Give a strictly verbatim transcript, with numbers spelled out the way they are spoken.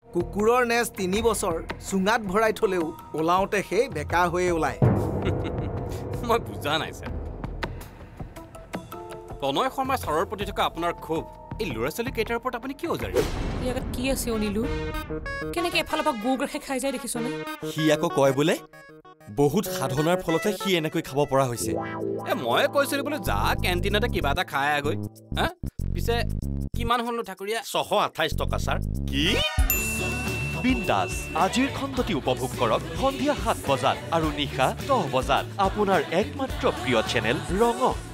কুকুৰৰ নেজ তিনি বছৰ চুঙাত ভৰাই থলেও ওলাওঁতে সেই বেকা হৈয়ে ওলায় মই বুজা নাই ছাৰ প্ৰণয় শৰ্মা ছাৰৰ প্ৰতি থকা আপোনাৰ ক্ষোভ এই ল'ৰা ছোৱালী কেইটাৰ ওপৰত আপুনি কিয় জাৰি ইয়াত কি আছে অনিলু কেনেকে এফালৰ পৰা গু গ্ৰাখে খাই যায় দেখিছনে সি আকৌ কয় বোলে বহুত সাধনাৰ ফলতে সি এনেকৈ খাব পৰা হৈছে এ মই কৈছিলো বোলে যা কেণ্টিনতে কিবা এটা খাই আগৈ হা পিছে কিমান হ'লনো ঠাকুৰীয়া ছশ আঠাইছ টকা ছাৰ কি বিন্দাস আজিৰ খণ্ডটি উপভোগ কৰক সন্ধিয়া সাত বজাত আৰু নিশা দহ বজাত আপোনাৰ একমাত্ৰ প্ৰিয় চেনেল ৰঙত